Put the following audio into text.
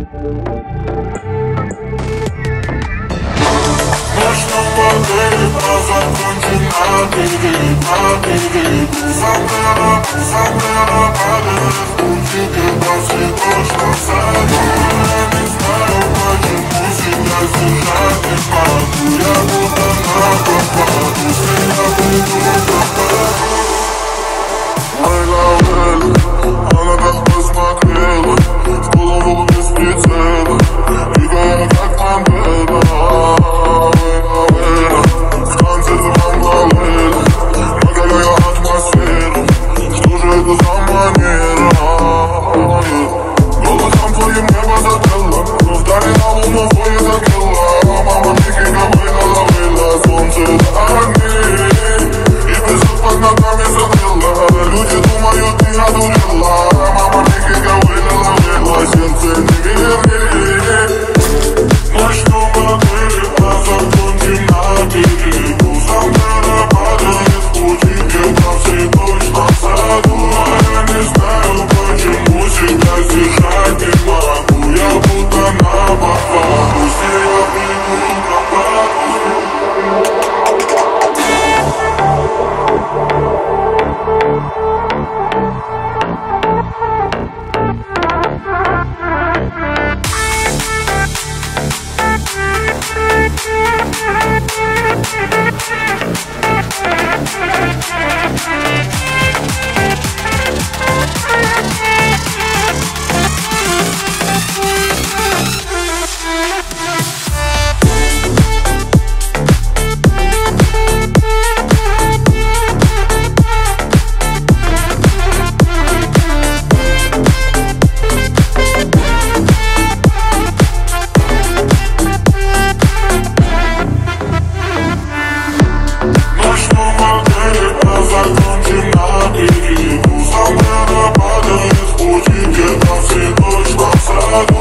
Ночью модели закончим на берегу. Сандера падает в пути, когда цветочно в саду. Я не знаю, почему себя сдержать не могу. Я будто на попаду, если я приду пропаду. Она так посмотрела, в голову без прицела, двигая как Мандела. В танце замангалела, накаляя атмосферу. Что же это за манера? Голосом твоим небо задело, но вдали на луну твои закрыла. Мама Микика выла, солнце это огни, и песок под ногами задрела. Люди думают, ты одурела. Мама Микика выла, сердце не верни. Ночью модели, а закончим на берегу. Сандера падает в пути, когда в цветочном саду. Я не знаю, почему себя сдержать не могу. Я будто на попаду, если я приду пропаду. Закончим на берегу. Сандера падает в пути, где-то в цветочном саду.